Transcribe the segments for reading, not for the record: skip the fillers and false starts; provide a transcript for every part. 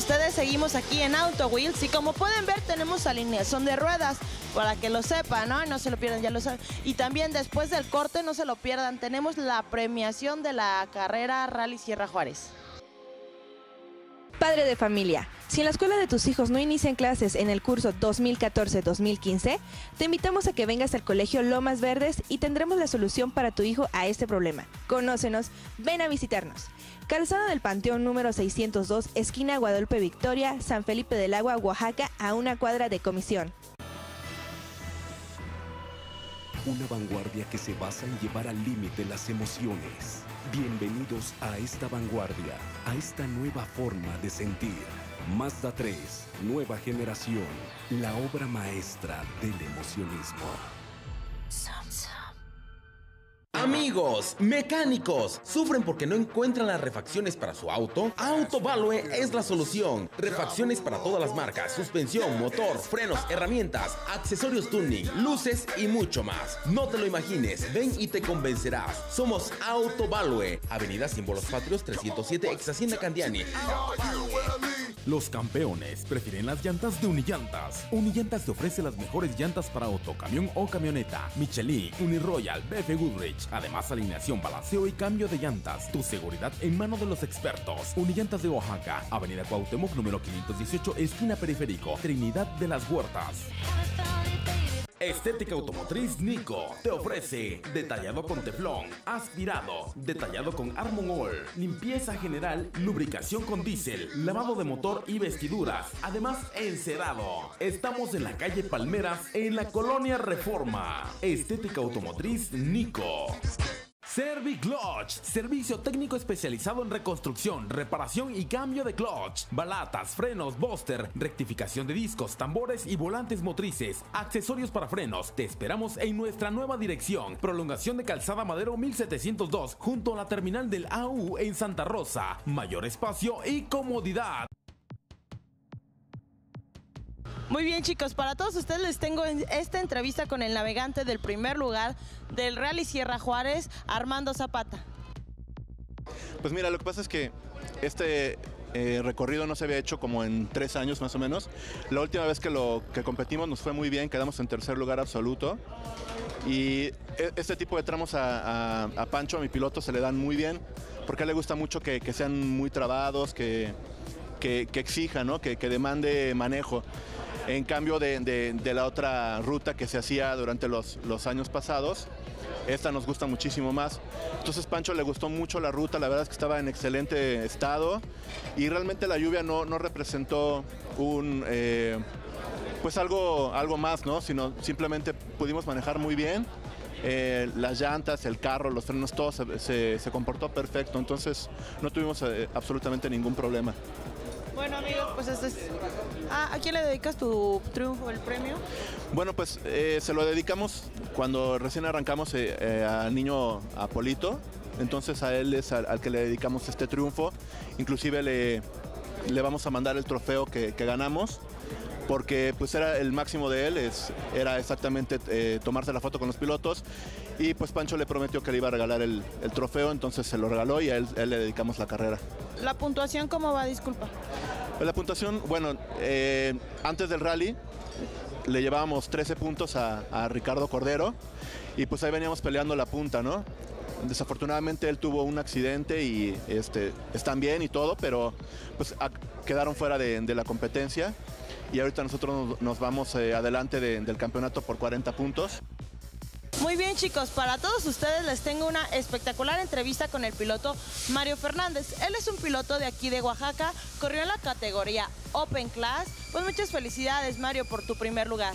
ustedes, seguimos aquí en Auto Wheels y como pueden ver tenemos alineación de ruedas para que lo sepan, ¿no? No se lo pierdan, ya lo saben. Y también después del corte, no se lo pierdan, tenemos la premiación de la carrera Rally Sierra Juárez. Padre de familia, si en la escuela de tus hijos no inician clases en el curso 2014-2015, te invitamos a que vengas al Colegio Lomas Verdes y tendremos la solución para tu hijo a este problema. Conócenos, ven a visitarnos. Calzada del Panteón número 602, esquina Guadalupe Victoria, San Felipe del Agua, Oaxaca, a una cuadra de Comisión. Una vanguardia que se basa en llevar al límite las emociones. Bienvenidos a esta vanguardia, a esta nueva forma de sentir. Mazda 3, nueva generación, la obra maestra del emocionismo. Amigos, mecánicos, ¿sufren porque no encuentran las refacciones para su auto? Autovalue es la solución. Refacciones para todas las marcas, suspensión, motor, frenos, herramientas, accesorios tuning, luces y mucho más. No te lo imagines, ven y te convencerás. Somos Autovalue, Avenida Símbolos Patrios 307, ex Hacienda Candiani. Los campeones prefieren las llantas de Unillantas. Unillantas te ofrece las mejores llantas para auto, camión o camioneta. Michelin, Uniroyal, BF Goodrich. Además, alineación, balanceo y cambio de llantas. Tu seguridad en manos de los expertos. Unillantas de Oaxaca, Avenida Cuauhtémoc, número 518, esquina Periférico, Trinidad de las Huertas. Estética Automotriz Nico te ofrece detallado con teflón, aspirado, detallado con Armon All, limpieza general, lubricación con diésel, lavado de motor y vestiduras, además encerado. Estamos en la calle Palmeras, en la colonia Reforma. Estética Automotriz Nico. Serviclutch, servicio técnico especializado en reconstrucción, reparación y cambio de clutch, balatas, frenos, booster, rectificación de discos, tambores y volantes motrices, accesorios para frenos. Te esperamos en nuestra nueva dirección, prolongación de Calzada Madero 1702, junto a la terminal del AU en Santa Rosa. Mayor espacio y comodidad. Muy bien, chicos, para todos ustedes les tengo esta entrevista con el navegante del primer lugar del Rally Sierra Juárez, Armando Zapata. Pues mira, lo que pasa es que este recorrido no se había hecho como en 3 años más o menos. La última vez que competimos nos fue muy bien, quedamos en tercer lugar absoluto. Y este tipo de tramos a Pancho, a mi piloto, se le dan muy bien, porque a él le gusta mucho que sean muy trabados, que exija, ¿no? que demande manejo. En cambio de la otra ruta que se hacía durante los años pasados, esta nos gusta muchísimo más. Entonces Pancho le gustó mucho la ruta, la verdad es que estaba en excelente estado y realmente la lluvia no representó pues algo más, ¿no? Sino simplemente pudimos manejar muy bien. Las llantas, el carro, los frenos, todo se comportó perfecto, entonces no tuvimos absolutamente ningún problema. Bueno, amigos, pues este es... ¿A quién le dedicas tu triunfo, el premio? Bueno, pues se lo dedicamos cuando recién arrancamos al niño Apolito. Entonces a él es al que le dedicamos este triunfo. Inclusive le vamos a mandar el trofeo que ganamos, porque pues era el máximo de él, era exactamente tomarse la foto con los pilotos. Y pues Pancho le prometió que le iba a regalar el trofeo, entonces se lo regaló y a él le dedicamos la carrera. ¿La puntuación cómo va? Disculpa. Pues la puntuación, bueno, antes del rally le llevábamos 13 puntos a Ricardo Cordero y pues ahí veníamos peleando la punta, ¿no? Desafortunadamente él tuvo un accidente y están bien y todo, pero pues quedaron fuera de la competencia y ahorita nosotros nos vamos adelante del campeonato por 40 puntos. Muy bien, chicos, para todos ustedes les tengo una espectacular entrevista con el piloto Mario Fernández. Él es un piloto de aquí de Oaxaca, corrió en la categoría Open Class. Pues muchas felicidades, Mario, por tu primer lugar.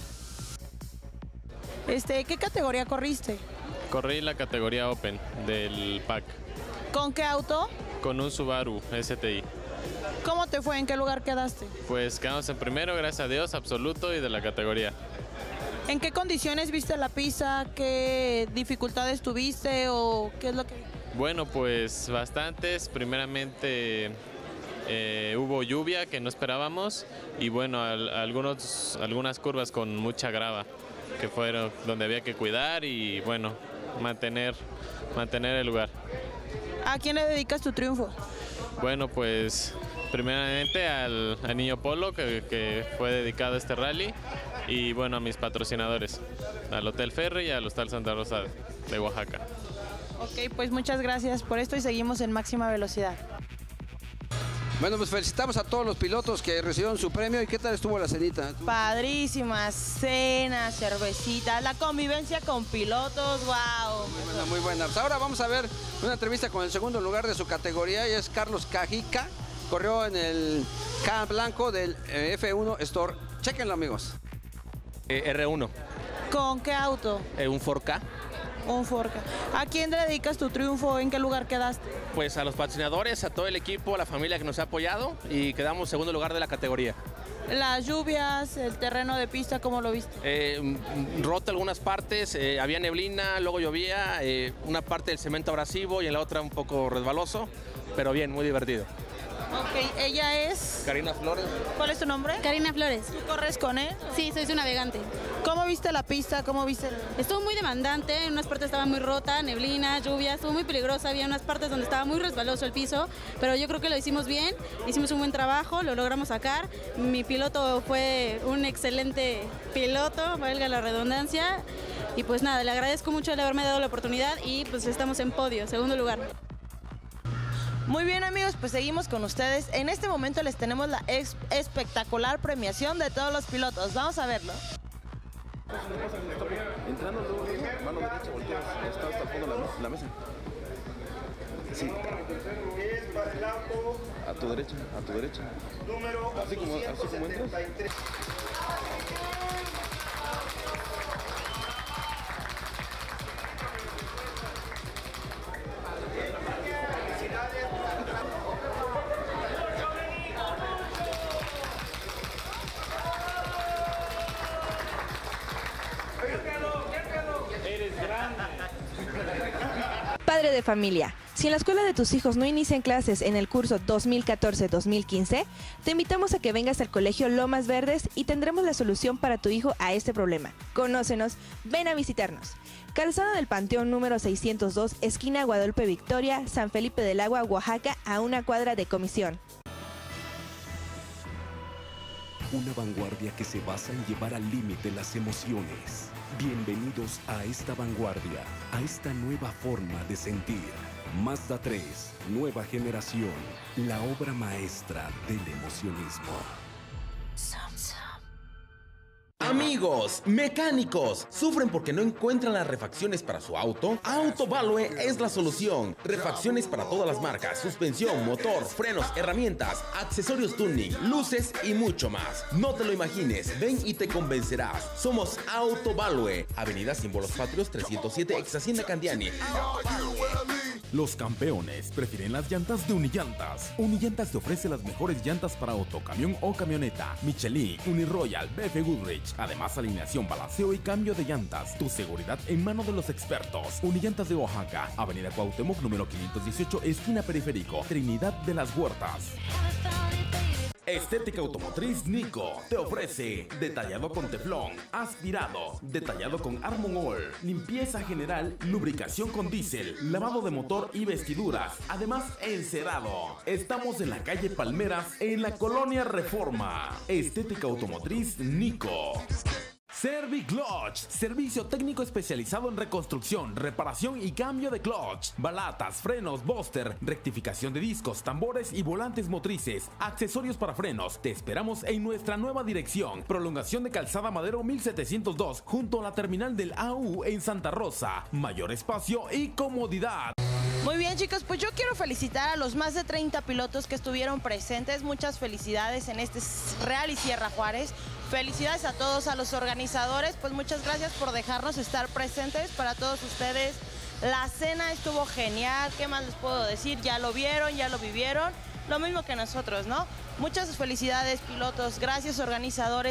¿Qué categoría corriste? Corrí la categoría Open del PAC. ¿Con qué auto? Con un Subaru STI. ¿Cómo te fue? ¿En qué lugar quedaste? Pues quedamos en primero, gracias a Dios, absoluto y de la categoría. ¿En qué condiciones viste la pista? ¿Qué dificultades tuviste o qué es lo que...? Bueno, pues bastantes. Primeramente hubo lluvia que no esperábamos y bueno, algunas curvas con mucha grava que fueron donde había que cuidar y bueno, mantener el lugar. ¿A quién le dedicas tu triunfo? Bueno, pues primeramente al niño Polo, que fue dedicado a este rally, y bueno, a mis patrocinadores, al Hotel Ferry y al Hostal Santa Rosa de Oaxaca. Ok, pues muchas gracias por esto y seguimos en máxima velocidad. Bueno, pues felicitamos a todos los pilotos que recibieron su premio. ¿Y qué tal estuvo la cenita? Padrísima cena, cervecita, la convivencia con pilotos, wow. Muy buena, muy buena. Pues ahora vamos a ver una entrevista con el segundo lugar de su categoría y es Carlos Cajica. Corrió en el K blanco del F1 Store. Chequenlo, amigos. R1. ¿Con qué auto? Un 4K. Un Forca. ¿A quién le dedicas tu triunfo? ¿En qué lugar quedaste? Pues a los patrocinadores, a todo el equipo, a la familia que nos ha apoyado y quedamos segundo lugar de la categoría. Las lluvias, el terreno de pista, ¿cómo lo viste? Roto algunas partes, había neblina, luego llovía, una parte del cemento abrasivo y en la otra un poco resbaloso, pero bien, muy divertido. Ok, ella es... Karina Flores. ¿Cuál es tu nombre? Karina Flores. ¿Tú corres con él? Sí, soy su navegante. ¿Cómo viste la pista? ¿Cómo viste Estuvo muy demandante, en unas partes estaba muy rota, neblina, lluvia, estuvo muy peligrosa, había unas partes donde estaba muy resbaloso el piso, pero yo creo que lo hicimos bien, hicimos un buen trabajo, lo logramos sacar. Mi piloto fue un excelente piloto, valga la redundancia, y pues nada, le agradezco mucho el haberme dado la oportunidad y pues estamos en podio, segundo lugar. Muy bien, amigos, pues seguimos con ustedes. En este momento les tenemos la espectacular premiación de todos los pilotos. Vamos a verlo. Entrando luego, mano derecha, volteas, está hasta el fondo de la mesa. Sí. A tu derecha, a tu derecha. Así como entras. Padre de familia, si en la escuela de tus hijos no inician clases en el curso 2014-2015, te invitamos a que vengas al colegio Lomas Verdes y tendremos la solución para tu hijo a este problema. Conócenos, ven a visitarnos. Calzada del Panteón número 602, esquina Guadalupe Victoria, San Felipe del Agua, Oaxaca, a una cuadra de Comisión. Una vanguardia que se basa en llevar al límite las emociones. Bienvenidos a esta vanguardia, a esta nueva forma de sentir. Mazda 3, nueva generación, la obra maestra del emocionismo. Amigos, mecánicos, ¿sufren porque no encuentran las refacciones para su auto? Autovalue es la solución. Refacciones para todas las marcas, suspensión, motor, frenos, herramientas, accesorios tuning, luces y mucho más. No te lo imagines, ven y te convencerás. Somos Autovalue, Avenida Símbolos Patrios 307, ex Hacienda Candiani. Los campeones prefieren las llantas de Unillantas. Unillantas te ofrece las mejores llantas para auto, camión o camioneta. Michelin, Uniroyal, BF Goodrich. Además, alineación, balanceo y cambio de llantas. Tu seguridad en manos de los expertos. Unillantas de Oaxaca, Avenida Cuauhtémoc, número 518, esquina Periférico, Trinidad de las Huertas. Estética Automotriz Nico te ofrece detallado con teflón, aspirado, detallado con Armon All, limpieza general, lubricación con diésel, lavado de motor y vestiduras, además encerado. Estamos en la calle Palmeras, en la colonia Reforma. Estética Automotriz Nico. Serviclutch, servicio técnico especializado en reconstrucción, reparación y cambio de clutch, balatas, frenos, booster, rectificación de discos, tambores y volantes motrices, accesorios para frenos. Te esperamos en nuestra nueva dirección, prolongación de Calzada Madero 1702, junto a la terminal del AU en Santa Rosa. Mayor espacio y comodidad. Muy bien, chicos, pues yo quiero felicitar a los más de 30 pilotos que estuvieron presentes. Muchas felicidades en este Rally Sierra Juárez. Felicidades a todos, a los organizadores, pues muchas gracias por dejarnos estar presentes para todos ustedes. La cena estuvo genial, ¿qué más les puedo decir? Ya lo vieron, ya lo vivieron, lo mismo que nosotros, ¿no? Muchas felicidades, pilotos, gracias, organizadores.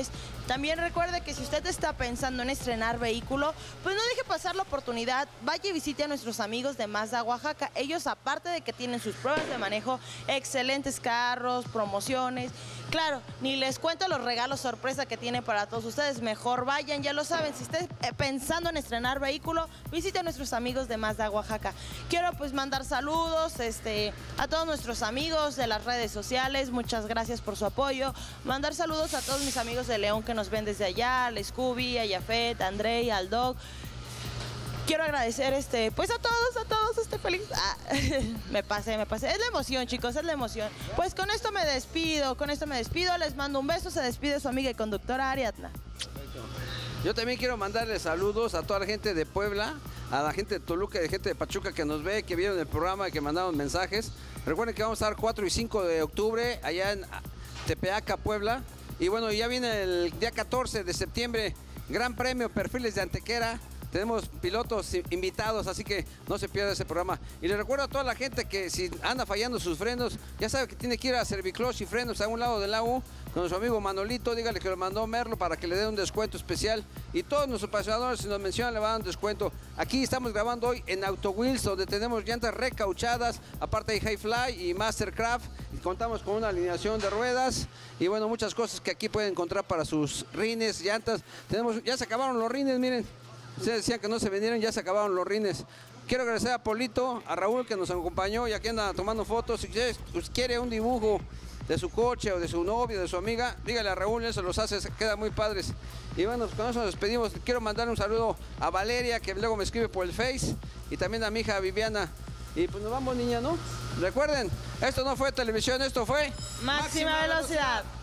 También recuerde que si usted está pensando en estrenar vehículo, pues no deje pasar la oportunidad, vaya y visite a nuestros amigos de Mazda Oaxaca. Ellos, aparte de que tienen sus pruebas de manejo, excelentes carros, promociones, claro, ni les cuento los regalos sorpresa que tienen para todos ustedes. Mejor vayan, ya lo saben, si esté pensando en estrenar vehículo, visite a nuestros amigos de Mazda Oaxaca. Quiero pues mandar saludos a todos nuestros amigos de las redes sociales, muchas gracias por su apoyo. Mandar saludos a todos mis amigos de León que nos ven desde allá, al Scooby, a Yafet, a Andrei, al Dog. Quiero agradecer pues a todos, feliz. Me pasé. Es la emoción, chicos, es la emoción. Pues con esto me despido, les mando un beso, se despide su amiga y conductora Ariadna. Yo también quiero mandarle saludos a toda la gente de Puebla, a la gente de Toluca y a gente de Pachuca que nos ve, que vieron el programa y que mandaron mensajes. Recuerden que vamos a estar 4 y 5 de octubre allá en Tepeaca, Puebla. Y bueno, ya viene el día 14 de septiembre, Gran Premio Perfiles de Antequera. Tenemos pilotos invitados, así que no se pierda ese programa. Y les recuerdo a toda la gente que si anda fallando sus frenos, ya sabe que tiene que ir a Serviclutch y Frenos a un lado de la U, con nuestro amigo Manolito, dígale que lo mandó Merlo para que le dé un descuento especial. Y todos nuestros patrocinadores, si nos mencionan, le van a dar un descuento. Aquí estamos grabando hoy en Auto Wheels, donde tenemos llantas recauchadas, aparte hay Hi-Fly y Mastercraft. Y contamos con una alineación de ruedas y bueno, muchas cosas que aquí pueden encontrar para sus rines, llantas. Ya se acabaron los rines, miren. Ustedes decían que no se vendieron, ya se acabaron los rines. Quiero agradecer a Polito, a Raúl que nos acompañó y aquí anda tomando fotos. Si usted quiere un dibujo de su coche o de su novio, de su amiga, dígale a Raúl, él se los hace, quedan muy padres. Y bueno, con eso nos despedimos. Quiero mandar un saludo a Valeria, que luego me escribe por el Face, y también a mi hija Viviana. Y pues nos vamos, niña, ¿no? Recuerden, esto no fue televisión, esto fue Máxima Velocidad.